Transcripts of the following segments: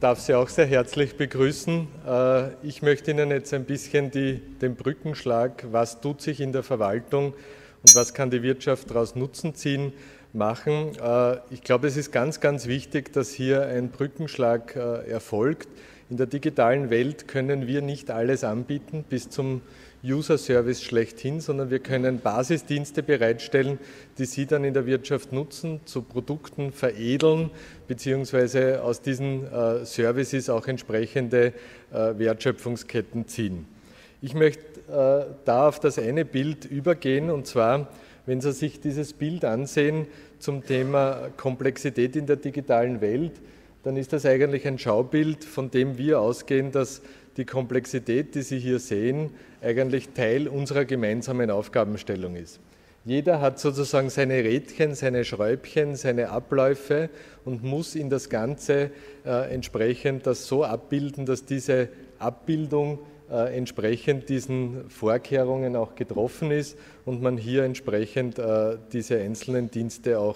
darf Sie auch sehr herzlich begrüßen. Ich möchte Ihnen jetzt ein bisschen den Brückenschlag, was tut sich in der Verwaltung und was kann die Wirtschaft daraus Nutzen ziehen, machen. Ich glaube, es ist ganz, ganz wichtig, dass hier ein Brückenschlag erfolgt. In der digitalen Welt können wir nicht alles anbieten bis zum User-Service schlechthin, sondern wir können Basisdienste bereitstellen, die Sie dann in der Wirtschaft nutzen, zu Produkten veredeln, beziehungsweise aus diesen Services auch entsprechende Wertschöpfungsketten ziehen. Ich möchte da auf das eine Bild übergehen, und zwar, wenn Sie sich dieses Bild ansehen zum Thema Komplexität in der digitalen Welt, dann ist das eigentlich ein Schaubild, von dem wir ausgehen, dass die Komplexität, die Sie hier sehen, eigentlich Teil unserer gemeinsamen Aufgabenstellung ist. Jeder hat sozusagen seine Rädchen, seine Schräubchen, seine Abläufe und muss in das Ganze entsprechend das so abbilden, dass diese Abbildung entsprechend diesen Vorkehrungen auch getroffen ist und man hier entsprechend diese einzelnen Dienste auch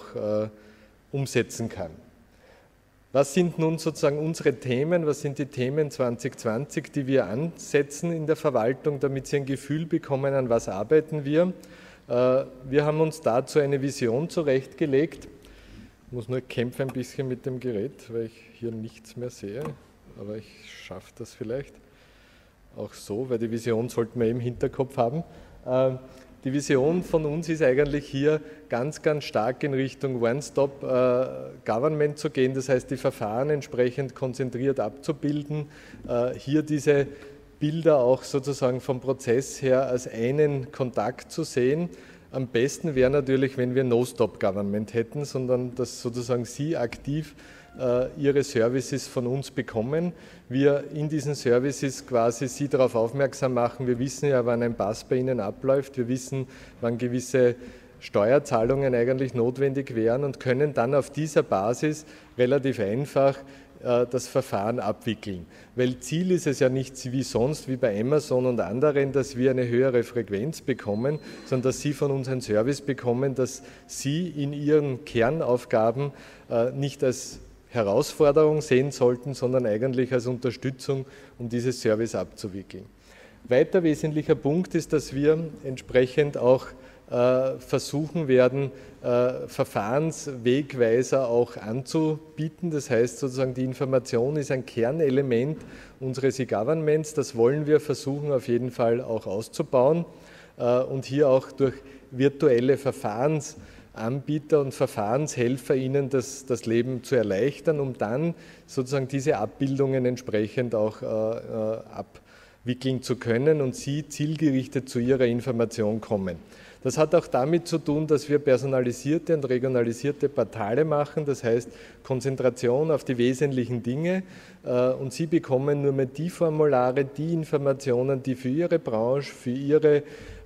umsetzen kann. Was sind nun sozusagen unsere Themen, was sind die Themen 2020, die wir ansetzen in der Verwaltung, damit Sie ein Gefühl bekommen, an was arbeiten wir? Wir haben uns dazu eine Vision zurechtgelegt. Ich muss nur kämpfen ein bisschen mit dem Gerät, weil ich hier nichts mehr sehe, aber ich schaffe das vielleicht auch so, weil die Vision sollten wir im Hinterkopf haben. Die Vision von uns ist eigentlich hier ganz, ganz stark in Richtung One-Stop-Government zu gehen, das heißt die Verfahren entsprechend konzentriert abzubilden, hier diese Bilder auch sozusagen vom Prozess her als einen Kontakt zu sehen. Am besten wäre natürlich, wenn wir No-Stop-Government hätten, sondern dass sozusagen Sie aktiv Ihre Services von uns bekommen. Wir in diesen Services quasi Sie darauf aufmerksam machen. Wir wissen ja, wann ein Pass bei Ihnen abläuft. Wir wissen, wann gewisse Steuerzahlungen eigentlich notwendig wären und können dann auf dieser Basis relativ einfach das Verfahren abwickeln. Weil Ziel ist es ja nicht wie sonst, wie bei Amazon und anderen, dass wir eine höhere Frequenz bekommen, sondern dass Sie von uns einen Service bekommen, dass Sie in Ihren Kernaufgaben nicht als Herausforderung sehen sollten, sondern eigentlich als Unterstützung, um dieses Service abzuwickeln. Weiter wesentlicher Punkt ist, dass wir entsprechend auch versuchen werden, Verfahrenswegweiser auch anzubieten. Das heißt sozusagen, die Information ist ein Kernelement unseres E-Governments. Das wollen wir versuchen auf jeden Fall auch auszubauen und hier auch durch virtuelle Verfahrensanbieter und Verfahrenshelfer Ihnen das Leben zu erleichtern, um dann sozusagen diese Abbildungen entsprechend auch abwickeln zu können und Sie zielgerichtet zu Ihrer Information kommen. Das hat auch damit zu tun, dass wir personalisierte und regionalisierte Portale machen, das heißt Konzentration auf die wesentlichen Dinge und Sie bekommen nur mehr die Formulare, die Informationen, die für Ihre Branche, für Ihre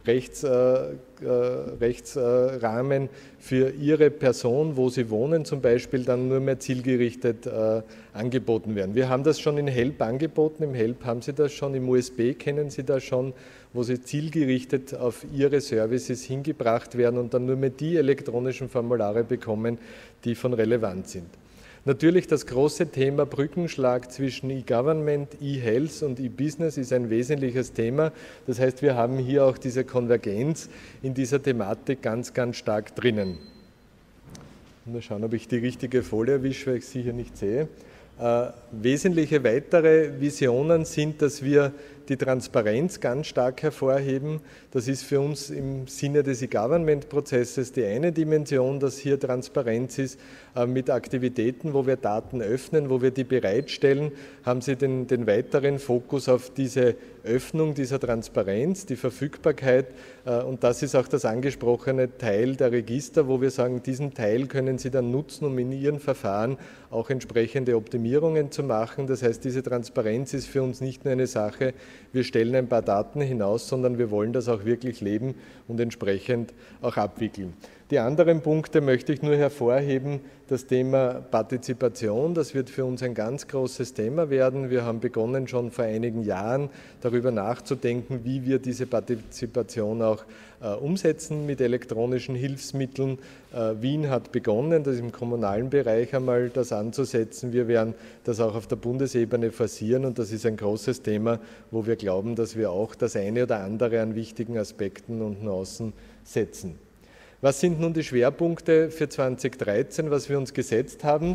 Rechtsrahmen, für Ihre Person, wo Sie wohnen zum Beispiel, dann nur mehr zielgerichtet angeboten werden. Wir haben das schon in HELP angeboten, im HELP haben Sie das schon, im USB kennen Sie das schon, wo Sie zielgerichtet auf Ihre Services hingebracht werden und dann nur mehr die elektronischen Formulare bekommen, die von Relevanz sind. Natürlich das große Thema Brückenschlag zwischen E-Government, E-Health und E-Business ist ein wesentliches Thema. Das heißt, wir haben hier auch diese Konvergenz in dieser Thematik ganz, ganz stark drinnen. Mal schauen, ob ich die richtige Folie erwische, weil ich sie hier nicht sehe. Wesentliche weitere Visionen sind, dass wir die Transparenz ganz stark hervorheben. Das ist für uns im Sinne des E-Government-Prozesses die eine Dimension, dass hier Transparenz ist. Mit Aktivitäten, wo wir Daten öffnen, wo wir die bereitstellen, haben Sie den weiteren Fokus auf diese Öffnung dieser Transparenz, die Verfügbarkeit. Und das ist auch das angesprochene Teil der Register, wo wir sagen, diesen Teil können Sie dann nutzen, um in Ihren Verfahren auch entsprechende Optimierungen zu machen. Das heißt, diese Transparenz ist für uns nicht nur eine Sache, wir stellen ein paar Daten hinaus, sondern wir wollen das auch wirklich leben und entsprechend auch abwickeln. Die anderen Punkte möchte ich nur hervorheben. Das Thema Partizipation, das wird für uns ein ganz großes Thema werden. Wir haben begonnen, schon vor einigen Jahren darüber nachzudenken, wie wir diese Partizipation auch umsetzen mit elektronischen Hilfsmitteln. Wien hat begonnen, das im kommunalen Bereich einmal das anzusetzen. Wir werden das auch auf der Bundesebene forcieren und das ist ein großes Thema, wo wir glauben, dass wir auch das eine oder andere an wichtigen Aspekten und Nuancen setzen. Was sind nun die Schwerpunkte für 2013, was wir uns gesetzt haben?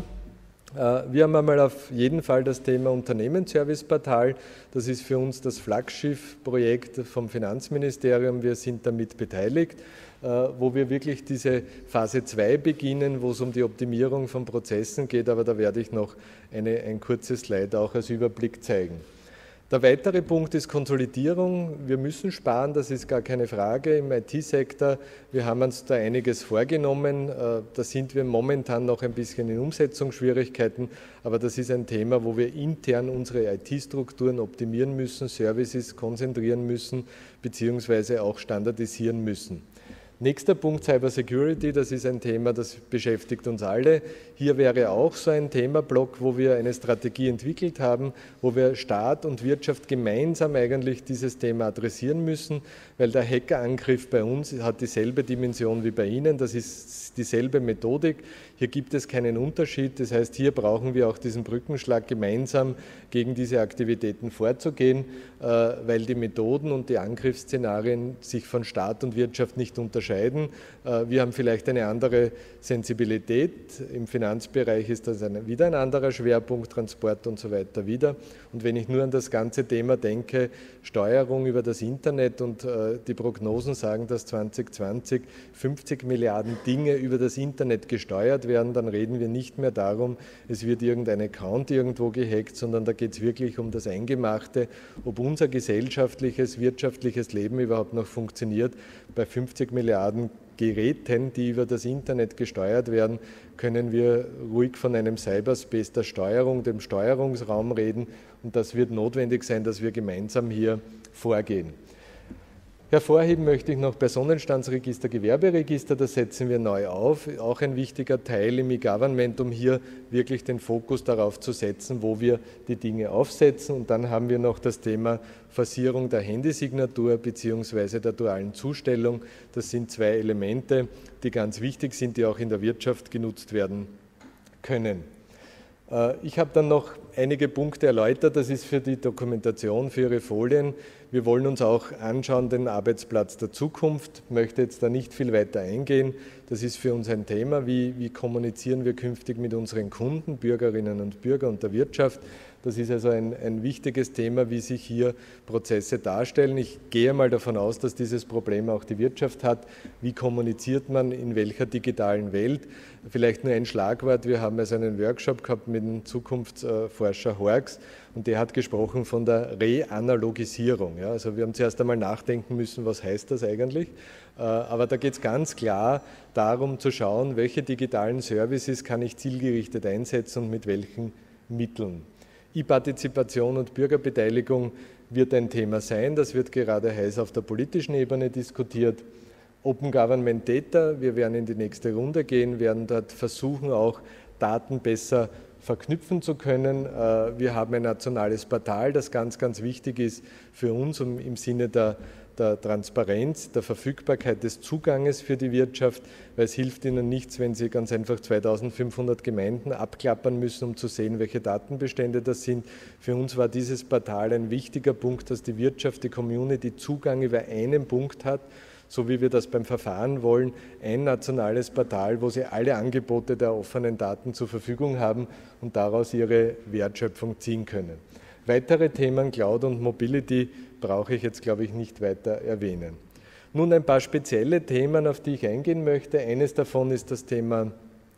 Wir haben einmal auf jeden Fall das Thema Unternehmensserviceportal. Das ist für uns das Flaggschiffprojekt vom Finanzministerium. Wir sind damit beteiligt, wo wir wirklich diese Phase 2 beginnen, wo es um die Optimierung von Prozessen geht. Aber da werde ich noch ein kurzes Slide auch als Überblick zeigen. Der weitere Punkt ist Konsolidierung. Wir müssen sparen, das ist gar keine Frage im IT-Sektor. Wir haben uns da einiges vorgenommen. Da sind wir momentan noch ein bisschen in Umsetzungsschwierigkeiten, aber das ist ein Thema, wo wir intern unsere IT-Strukturen optimieren müssen, Services konzentrieren müssen, beziehungsweise auch standardisieren müssen. Nächster Punkt, Cybersecurity, das ist ein Thema, das beschäftigt uns alle. Hier wäre auch so ein Themablock, wo wir eine Strategie entwickelt haben, wo wir Staat und Wirtschaft gemeinsam eigentlich dieses Thema adressieren müssen, weil der Hackerangriff bei uns hat dieselbe Dimension wie bei Ihnen, das ist dieselbe Methodik. Hier gibt es keinen Unterschied, das heißt, hier brauchen wir auch diesen Brückenschlag gemeinsam gegen diese Aktivitäten vorzugehen, weil die Methoden und die Angriffsszenarien sich von Staat und Wirtschaft nicht unterscheiden. Wir haben vielleicht eine andere Sensibilität, im Finanzbereich ist das wieder ein anderer Schwerpunkt, Transport und so weiter wieder. Und wenn ich nur an das ganze Thema denke, Steuerung über das Internet und die Prognosen sagen, dass 2020 50 Milliarden Dinge über das Internet gesteuert werden, dann reden wir nicht mehr darum, es wird irgendein Account irgendwo gehackt, sondern da geht es wirklich um das Eingemachte, ob unser gesellschaftliches, wirtschaftliches Leben überhaupt noch funktioniert. Bei 50 Milliarden Geräten, die über das Internet gesteuert werden, können wir ruhig von einem Cyberspace der Steuerung, dem Steuerungsraum reden und das wird notwendig sein, dass wir gemeinsam hier vorgehen. Hervorheben möchte ich noch Personenstandsregister, Gewerberegister, das setzen wir neu auf, auch ein wichtiger Teil im E-Government, um hier wirklich den Fokus darauf zu setzen, wo wir die Dinge aufsetzen. Und dann haben wir noch das Thema Forcierung der Handysignatur bzw. der dualen Zustellung. Das sind zwei Elemente, die ganz wichtig sind, die auch in der Wirtschaft genutzt werden können. Ich habe dann noch einige Punkte erläutert, das ist für die Dokumentation, für Ihre Folien. Wir wollen uns auch anschauen, den Arbeitsplatz der Zukunft, ich möchte jetzt da nicht viel weiter eingehen. Das ist für uns ein Thema, wie kommunizieren wir künftig mit unseren Kunden, Bürgerinnen und Bürgern und der Wirtschaft. Das ist also ein wichtiges Thema, wie sich hier Prozesse darstellen. Ich gehe mal davon aus, dass dieses Problem auch die Wirtschaft hat. Wie kommuniziert man in welcher digitalen Welt? Vielleicht nur ein Schlagwort. Wir haben also einen Workshop gehabt mit dem Zukunftsforscher Horx und der hat gesprochen von der Reanalogisierung. Ja, also wir haben zuerst einmal nachdenken müssen, was heißt das eigentlich? Aber da geht es ganz klar darum zu schauen, welche digitalen Services kann ich zielgerichtet einsetzen und mit welchen Mitteln. E-Partizipation und Bürgerbeteiligung wird ein Thema sein. Das wird gerade heiß auf der politischen Ebene diskutiert. Open Government Data, wir werden in die nächste Runde gehen, werden dort versuchen, auch Daten besser verknüpfen zu können. Wir haben ein nationales Portal, das ganz, ganz wichtig ist für uns im Sinne der Transparenz, der Verfügbarkeit des Zuganges für die Wirtschaft, weil es hilft Ihnen nichts, wenn Sie ganz einfach 2500 Gemeinden abklappern müssen, um zu sehen, welche Datenbestände das sind. Für uns war dieses Portal ein wichtiger Punkt, dass die Wirtschaft, die Community Zugang über einen Punkt hat, so wie wir das beim Verfahren wollen, ein nationales Portal, wo Sie alle Angebote der offenen Daten zur Verfügung haben und daraus Ihre Wertschöpfung ziehen können. Weitere Themen, Cloud und Mobility, brauche ich jetzt, glaube ich, nicht weiter erwähnen. Nun ein paar spezielle Themen, auf die ich eingehen möchte. Eines davon ist das Thema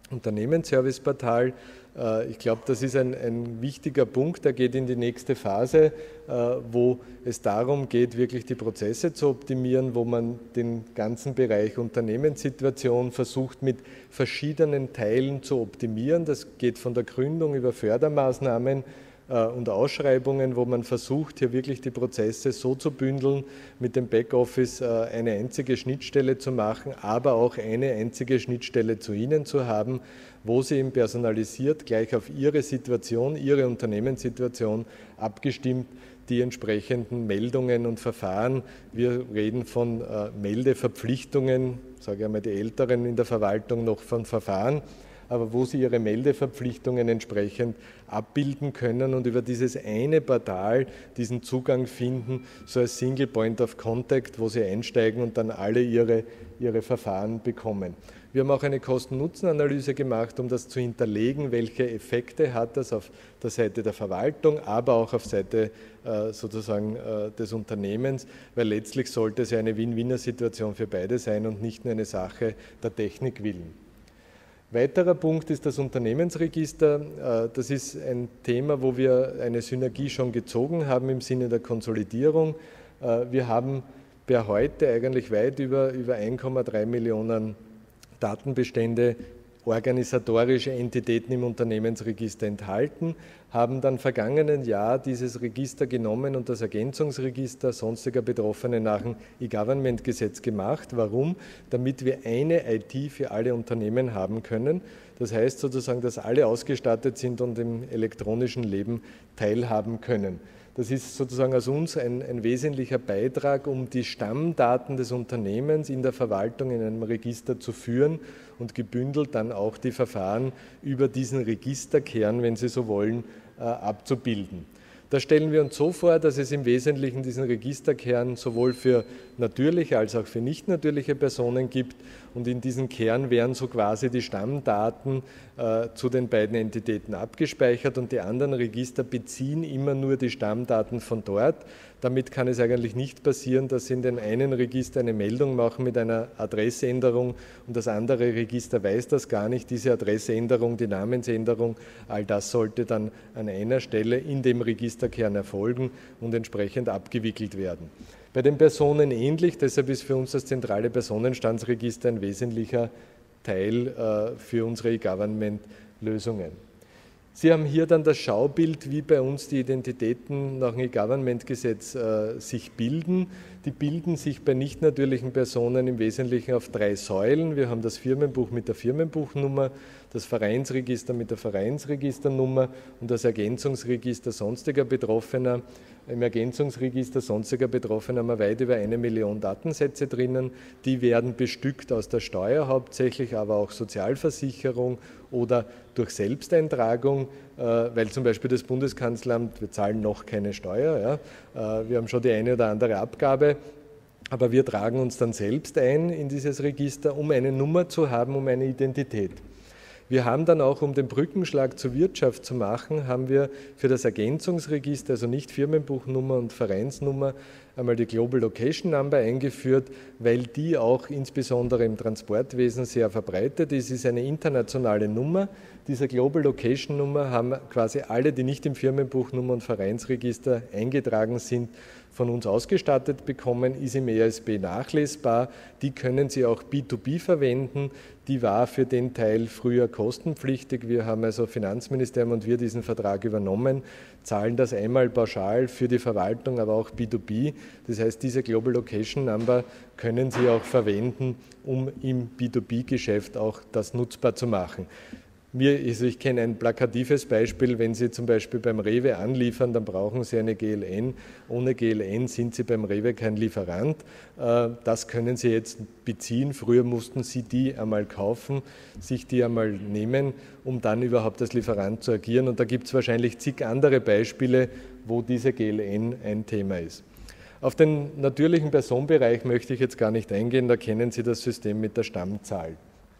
Unternehmensserviceportal. Ich glaube, das ist ein wichtiger Punkt, der geht in die nächste Phase, wo es darum geht, wirklich die Prozesse zu optimieren, wo man den ganzen Bereich Unternehmenssituation versucht, mit verschiedenen Teilen zu optimieren. Das geht von der Gründung über Fördermaßnahmen, und Ausschreibungen, wo man versucht, hier wirklich die Prozesse so zu bündeln, mit dem Backoffice eine einzige Schnittstelle zu machen, aber auch eine einzige Schnittstelle zu Ihnen zu haben, wo Sie eben personalisiert gleich auf Ihre Situation, Ihre Unternehmenssituation abgestimmt die entsprechenden Meldungen und Verfahren. Wir reden von Meldeverpflichtungen, sage ich einmal die Älteren in der Verwaltung noch von Verfahren, aber wo Sie Ihre Meldeverpflichtungen entsprechend abbilden können und über dieses eine Portal diesen Zugang finden, so als Single Point of Contact, wo Sie einsteigen und dann alle Ihre Verfahren bekommen. Wir haben auch eine Kosten-Nutzen-Analyse gemacht, um das zu hinterlegen, welche Effekte hat das auf der Seite der Verwaltung, aber auch auf Seite sozusagen des Unternehmens, weil letztlich sollte es ja eine Win-Winner-Situation für beide sein und nicht nur eine Sache der Technik willen. Weiterer Punkt ist das Unternehmensregister. Das ist ein Thema, wo wir eine Synergie schon gezogen haben im Sinne der Konsolidierung. Wir haben per heute eigentlich weit über 1,3 Millionen Datenbestände, organisatorische Entitäten im Unternehmensregister enthalten, haben dann vergangenen Jahr dieses Register genommen und das Ergänzungsregister sonstiger Betroffene nach dem E-Government-Gesetz gemacht. Warum? Damit wir eine IT für alle Unternehmen haben können. Das heißt sozusagen, dass alle ausgestattet sind und im elektronischen Leben teilhaben können. Das ist sozusagen aus uns ein wesentlicher Beitrag, um die Stammdaten des Unternehmens in der Verwaltung in einem Register zu führen und gebündelt dann auch die Verfahren über diesen Registerkern, wenn Sie so wollen, abzubilden. Da stellen wir uns so vor, dass es im Wesentlichen diesen Registerkern sowohl für natürliche als auch für nicht natürliche Personen gibt und in diesem Kern werden so quasi die Stammdaten zu den beiden Entitäten abgespeichert und die anderen Register beziehen immer nur die Stammdaten von dort. Damit kann es eigentlich nicht passieren, dass Sie in dem einen Register eine Meldung machen mit einer Adressänderung und das andere Register weiß das gar nicht. Diese Adressänderung, die Namensänderung, all das sollte dann an einer Stelle in dem Registerkern erfolgen und entsprechend abgewickelt werden. Bei den Personen ähnlich, deshalb ist für uns das zentrale Personenstandsregister ein wesentlicher Teil für unsere E-Government-Lösungen. Sie haben hier dann das Schaubild, wie bei uns die Identitäten nach dem E-Government-Gesetz sich bilden. Die bilden sich bei nicht natürlichen Personen im Wesentlichen auf 3 Säulen. Wir haben das Firmenbuch mit der Firmenbuchnummer, das Vereinsregister mit der Vereinsregisternummer und das Ergänzungsregister sonstiger Betroffener. Im Ergänzungsregister sonstiger Betroffener haben wir weit über 1 Million Datensätze drinnen. Die werden bestückt aus der Steuer hauptsächlich, aber auch Sozialversicherung oder durch Selbsteintragung, weil zum Beispiel das Bundeskanzleramt, wir zahlen noch keine Steuer, ja, wir haben schon die eine oder andere Abgabe, aber wir tragen uns dann selbst ein in dieses Register, um eine Nummer zu haben, um eine Identität. Wir haben dann auch, um den Brückenschlag zur Wirtschaft zu machen, haben wir für das Ergänzungsregister, also nicht Firmenbuchnummer und Vereinsnummer, einmal die Global Location Number eingeführt, weil die auch insbesondere im Transportwesen sehr verbreitet ist. Es ist eine internationale Nummer. Diese Global Location Nummer haben quasi alle, die nicht im Firmenbuchnummer und Vereinsregister eingetragen sind, von uns ausgestattet bekommen, ist im EASB nachlesbar. Die können Sie auch B2B verwenden. Die war für den Teil früher kostenpflichtig. Wir haben also Finanzministerium und wir diesen Vertrag übernommen, zahlen das einmal pauschal für die Verwaltung, aber auch B2B. Das heißt, diese Global Location Number können Sie auch verwenden, um im B2B-Geschäft auch das nutzbar zu machen. Ich kenne ein plakatives Beispiel, wenn Sie zum Beispiel beim Rewe anliefern, dann brauchen Sie eine GLN. Ohne GLN sind Sie beim Rewe kein Lieferant. Das können Sie jetzt beziehen. Früher mussten Sie die einmal kaufen, sich die einmal nehmen, um dann überhaupt als Lieferant zu agieren. Und da gibt es wahrscheinlich zig andere Beispiele, wo diese GLN ein Thema ist. Auf den natürlichen Personenbereich möchte ich jetzt gar nicht eingehen, da kennen Sie das System mit der Stammzahl.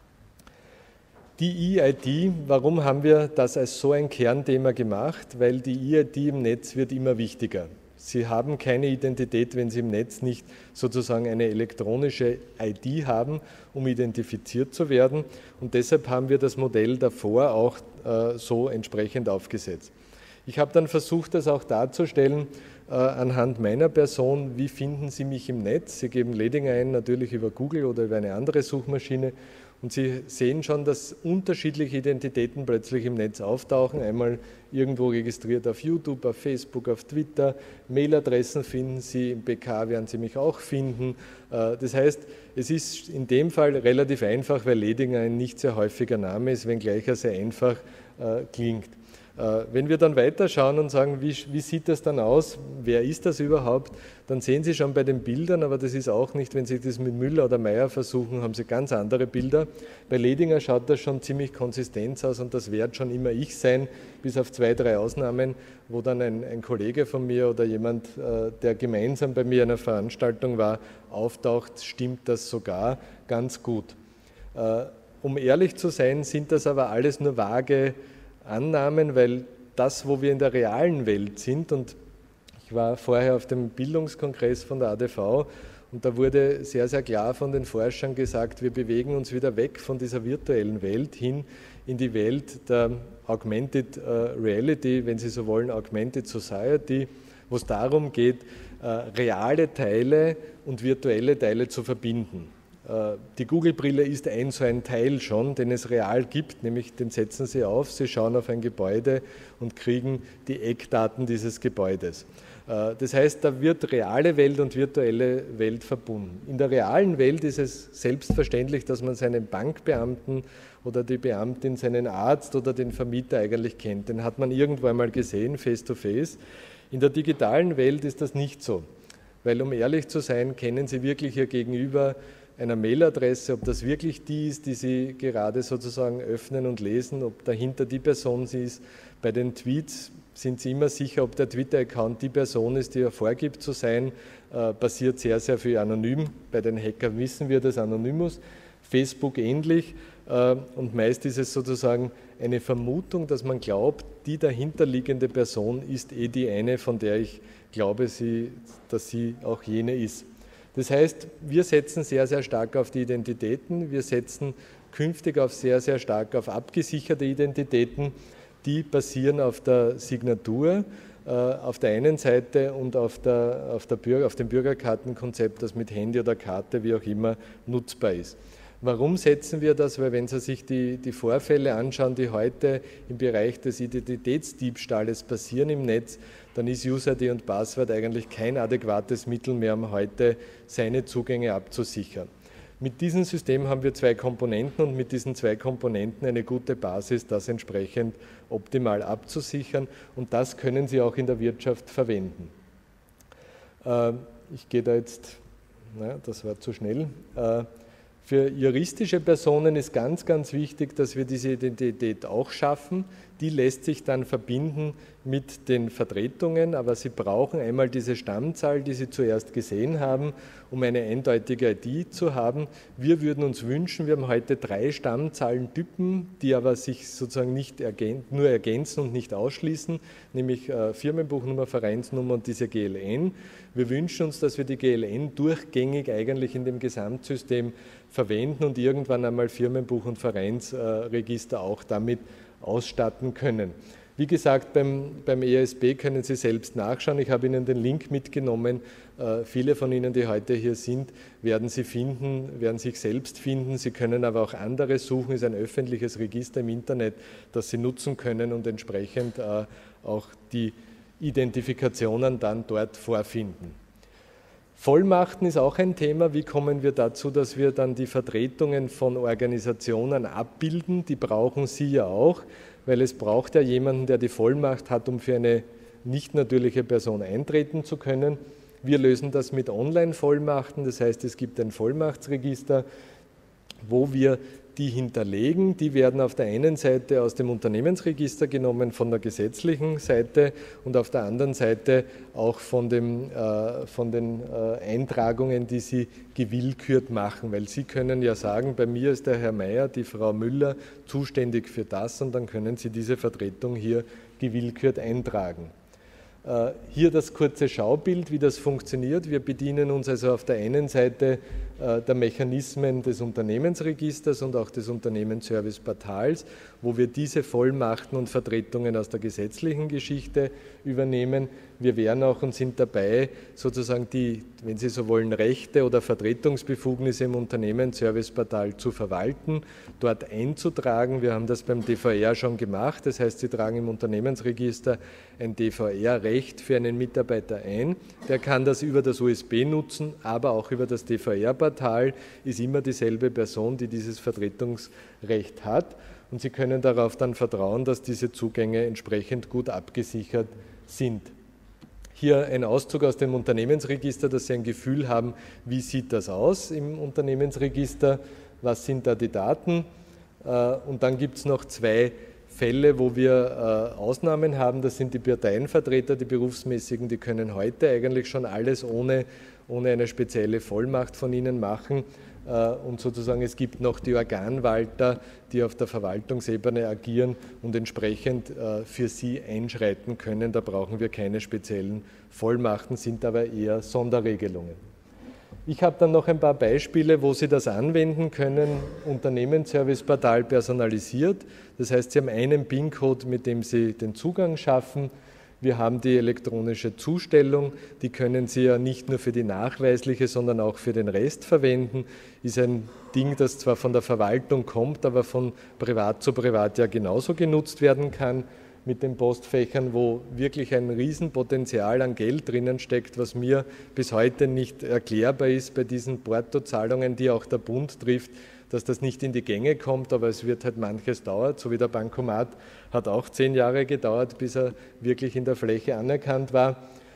Die eID, warum haben wir das als so ein Kernthema gemacht? Weil die eID im Netz wird immer wichtiger. Sie haben keine Identität, wenn Sie im Netz nicht sozusagen eine elektronische ID haben, um identifiziert zu werden. Und deshalb haben wir das Modell davor auch so entsprechend aufgesetzt. Ich habe dann versucht, das auch darzustellen anhand meiner Person. Wie finden Sie mich im Netz? Sie geben Ledinger ein, natürlich über Google oder über eine andere Suchmaschine. Und Sie sehen schon, dass unterschiedliche Identitäten plötzlich im Netz auftauchen. Einmal irgendwo registriert auf YouTube, auf Facebook, auf Twitter. Mailadressen finden Sie, im PK werden Sie mich auch finden. Das heißt, es ist in dem Fall relativ einfach, weil Ledinger ein nicht sehr häufiger Name ist, wenngleich er sehr einfach klingt. Wenn wir dann weiterschauen und sagen, wie sieht das dann aus, wer ist das überhaupt, dann sehen Sie schon bei den Bildern, aber das ist auch nicht, wenn Sie das mit Müller oder Meyer versuchen, haben Sie ganz andere Bilder. Bei Ledinger schaut das schon ziemlich konsistent aus und das wird schon immer ich sein, bis auf 2, 3 Ausnahmen, wo dann ein Kollege von mir oder jemand, der gemeinsam bei mir in einer Veranstaltung war, auftaucht, stimmt das sogar ganz gut. Um ehrlich zu sein, sind das aber alles nur vage Annahmen, weil das, wo wir in der realen Welt sind, und ich war vorher auf dem Bildungskongress von der ADV und da wurde sehr, sehr klar von den Forschern gesagt, wir bewegen uns wieder weg von dieser virtuellen Welt hin in die Welt der Augmented Reality, wenn Sie so wollen, Augmented Society, wo es darum geht, reale Teile und virtuelle Teile zu verbinden. Die Google-Brille ist so ein Teil schon, den es real gibt, nämlich den setzen Sie auf, Sie schauen auf ein Gebäude und kriegen die Eckdaten dieses Gebäudes. Das heißt, da wird reale Welt und virtuelle Welt verbunden. In der realen Welt ist es selbstverständlich, dass man seinen Bankbeamten oder die Beamtin, seinen Arzt oder den Vermieter eigentlich kennt. Den hat man irgendwo einmal gesehen, face to face. In der digitalen Welt ist das nicht so, weil um ehrlich zu sein, kennen Sie wirklich Ihr Gegenüber einer Mailadresse, ob das wirklich die ist, die Sie gerade sozusagen öffnen und lesen, ob dahinter die Person sie ist. Bei den Tweets sind Sie immer sicher, ob der Twitter-Account die Person ist, die er vorgibt zu sein. Passiert sehr, sehr viel anonym. Bei den Hackern wissen wir das Anonymous. Facebook ähnlich. Und meist ist es sozusagen eine Vermutung, dass man glaubt, die dahinterliegende Person ist die eine, von der ich glaube, dass sie auch jene ist. Das heißt, wir setzen sehr, sehr stark auf die Identitäten, wir setzen künftig sehr, sehr stark auf abgesicherte Identitäten, die basieren auf der Signatur auf der einen Seite und auf dem Bürgerkartenkonzept, das mit Handy oder Karte, wie auch immer, nutzbar ist. Warum setzen wir das? Weil wenn Sie sich die Vorfälle anschauen, die heute im Bereich des Identitätsdiebstahles passieren im Netz, dann ist User-ID und Passwort eigentlich kein adäquates Mittel mehr, um heute seine Zugänge abzusichern. Mit diesem System haben wir 2 Komponenten und mit diesen 2 Komponenten eine gute Basis, das entsprechend optimal abzusichern und das können Sie auch in der Wirtschaft verwenden. Ich gehe da jetzt, das war zu schnell. Für juristische Personen ist ganz, ganz wichtig, dass wir diese Identität auch schaffen. Die lässt sich dann verbinden mit den Vertretungen, aber Sie brauchen einmal diese Stammzahl, die Sie zuerst gesehen haben, um eine eindeutige ID zu haben. Wir würden uns wünschen, wir haben heute 3 Stammzahlentypen, die aber sich sozusagen nicht nur ergänzen und nicht ausschließen, nämlich Firmenbuchnummer, Vereinsnummer und diese GLN. Wir wünschen uns, dass wir die GLN durchgängig eigentlich in dem Gesamtsystem verwenden und irgendwann einmal Firmenbuch- und Vereinsregister auch damit ausstatten können. Wie gesagt, beim EASB können Sie selbst nachschauen. Ich habe Ihnen den Link mitgenommen. Viele von Ihnen, die heute hier sind, werden Sie finden, werden sich selbst finden. Sie können aber auch andere suchen. Es ist ein öffentliches Register im Internet, das Sie nutzen können und entsprechend auch die Identifikationen dann dort vorfinden. Vollmachten ist auch ein Thema. Wie kommen wir dazu, dass wir dann die Vertretungen von Organisationen abbilden? Die brauchen Sie ja auch, weil es braucht ja jemanden, der die Vollmacht hat, um für eine nicht natürliche Person eintreten zu können. Wir lösen das mit Online-Vollmachten, das heißt, es gibt ein Vollmachtsregister, wo wir die hinterlegen. Die werden auf der einen Seite aus dem Unternehmensregister genommen, von der gesetzlichen Seite und auf der anderen Seite auch von den Eintragungen, die Sie gewillkürt machen, weil Sie können ja sagen, bei mir ist der Herr Meyer, die Frau Müller zuständig für das und dann können Sie diese Vertretung hier gewillkürt eintragen. Hier das kurze Schaubild, wie das funktioniert. Wir bedienen uns also auf der einen Seite der Mechanismen des Unternehmensregisters und auch des Unternehmensserviceportals, wo wir diese Vollmachten und Vertretungen aus der gesetzlichen Geschichte übernehmen. Wir wären auch und sind dabei, sozusagen die, wenn Sie so wollen, Rechte oder Vertretungsbefugnisse im Unternehmensserviceportal zu verwalten, dort einzutragen. Wir haben das beim DVR schon gemacht. Das heißt, Sie tragen im Unternehmensregister ein DVR-Recht für einen Mitarbeiter ein. Der kann das über das USB nutzen, aber auch über das DVR-Portal ist immer dieselbe Person, die dieses Vertretungsrecht hat. Und Sie können darauf dann vertrauen, dass diese Zugänge entsprechend gut abgesichert sind. Hier ein Auszug aus dem Unternehmensregister, dass Sie ein Gefühl haben, wie sieht das aus im Unternehmensregister, was sind da die Daten. Und dann gibt es noch zwei Fälle, wo wir Ausnahmen haben. Das sind die Parteienvertreter, die berufsmäßigen, die können heute eigentlich schon alles ohne eine spezielle Vollmacht von Ihnen machen. Und sozusagen es gibt noch die Organwalter, die auf der Verwaltungsebene agieren und entsprechend für Sie einschreiten können. Da brauchen wir keine speziellen Vollmachten, sind aber eher Sonderregelungen. Ich habe dann noch ein paar Beispiele, wo Sie das anwenden können. Unternehmensserviceportal personalisiert. Das heißt, Sie haben einen PIN-Code, mit dem Sie den Zugang schaffen. Wir haben die elektronische Zustellung, die können Sie ja nicht nur für die nachweisliche, sondern auch für den Rest verwenden. Ist ein Ding, das zwar von der Verwaltung kommt, aber von privat zu privat ja genauso genutzt werden kann mit den Postfächern, wo wirklich ein Riesenpotenzial an Geld drinnen steckt, was mir bis heute nicht erklärbar ist bei diesen Portozahlungen, die auch der Bund trifft, dass das nicht in die Gänge kommt, aber es wird halt manches dauert, so wie der Bankomat hat auch 10 Jahre gedauert, bis er wirklich in der Fläche anerkannt war.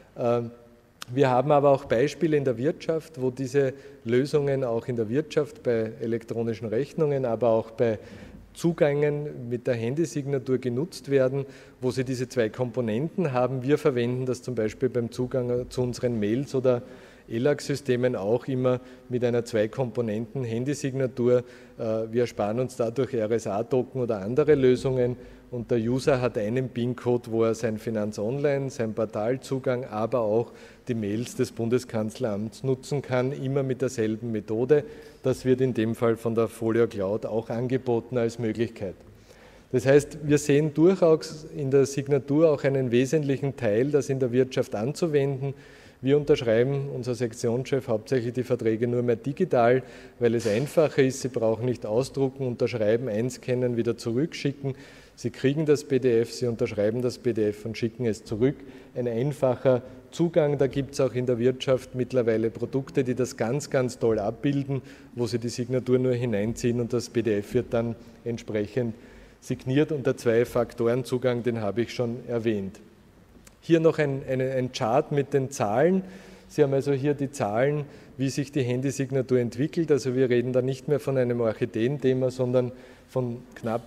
Wir haben aber auch Beispiele in der Wirtschaft, wo diese Lösungen auch in der Wirtschaft bei elektronischen Rechnungen, aber auch bei Zugängen mit der Handysignatur genutzt werden, wo Sie diese zwei Komponenten haben. Wir verwenden das zum Beispiel beim Zugang zu unseren Mails oder ELAC-Systemen auch immer mit einer Zwei-Komponenten-Handysignatur. Wir ersparen uns dadurch RSA-Token oder andere Lösungen und der User hat einen PIN-Code, wo er sein Finanz-Online, sein Portalzugang, aber auch die Mails des Bundeskanzleramts nutzen kann, immer mit derselben Methode. Das wird in dem Fall von der Folio Cloud auch angeboten als Möglichkeit. Das heißt, wir sehen durchaus in der Signatur auch einen wesentlichen Teil, das in der Wirtschaft anzuwenden. Wir unterschreiben, unser Sektionschef, hauptsächlich die Verträge nur mehr digital, weil es einfacher ist. Sie brauchen nicht ausdrucken, unterschreiben, einscannen, wieder zurückschicken. Sie kriegen das PDF, Sie unterschreiben das PDF und schicken es zurück. Ein einfacher Zugang, da gibt es auch in der Wirtschaft mittlerweile Produkte, die das ganz, ganz toll abbilden, wo Sie die Signatur nur hineinziehen und das PDF wird dann entsprechend signiert und der Zwei-Faktoren-Zugang, den habe ich schon erwähnt. Hier noch ein Chart mit den Zahlen. Sie haben also hier die Zahlen, wie sich die Handysignatur entwickelt. Also wir reden da nicht mehr von einem Orchideen-Thema, sondern von knapp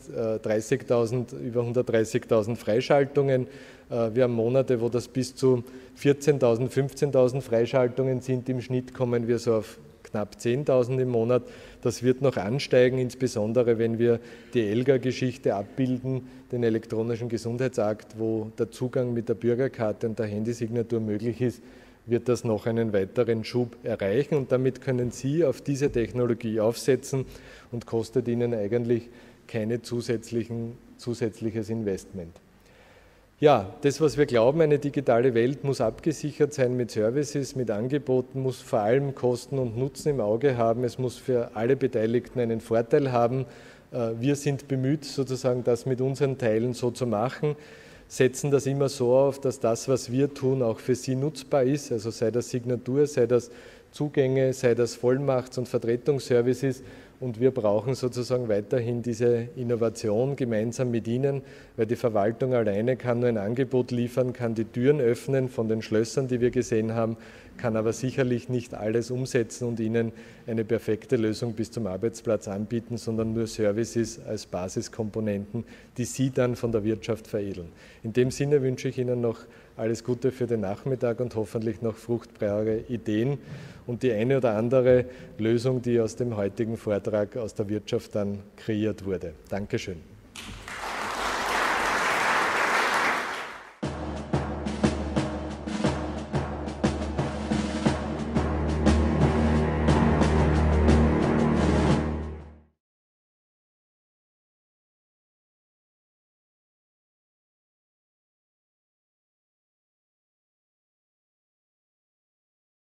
130.000, über 130.000 Freischaltungen. Wir haben Monate, wo das bis zu 14.000, 15.000 Freischaltungen sind. Im Schnitt kommen wir so auf knapp 10.000 im Monat. Das wird noch ansteigen, insbesondere wenn wir die ELGA-Geschichte abbilden, den elektronischen Gesundheitsakt, wo der Zugang mit der Bürgerkarte und der Handysignatur möglich ist, wird das noch einen weiteren Schub erreichen und damit können Sie auf diese Technologie aufsetzen und kostet Ihnen eigentlich kein zusätzliches Investment. Ja, das, was wir glauben, eine digitale Welt muss abgesichert sein mit Services, mit Angeboten, muss vor allem Kosten und Nutzen im Auge haben. Es muss für alle Beteiligten einen Vorteil haben. Wir sind bemüht, sozusagen das mit unseren Teilen so zu machen, setzen das immer so auf, dass das, was wir tun, auch für Sie nutzbar ist. Also sei das Signatur, sei das Zugänge, sei das Vollmachts- und Vertretungsservices. Und wir brauchen sozusagen weiterhin diese Innovation gemeinsam mit Ihnen, weil die Verwaltung alleine kann nur ein Angebot liefern, kann die Türen öffnen von den Schlössern, die wir gesehen haben, kann aber sicherlich nicht alles umsetzen und Ihnen eine perfekte Lösung bis zum Arbeitsplatz anbieten, sondern nur Services als Basiskomponenten, die Sie dann von der Wirtschaft veredeln. In dem Sinne wünsche ich Ihnen noch alles Gute für den Nachmittag und hoffentlich noch fruchtbare Ideen und die eine oder andere Lösung, die aus dem heutigen Vortrag aus der Wirtschaft dann kreiert wurde. Dankeschön.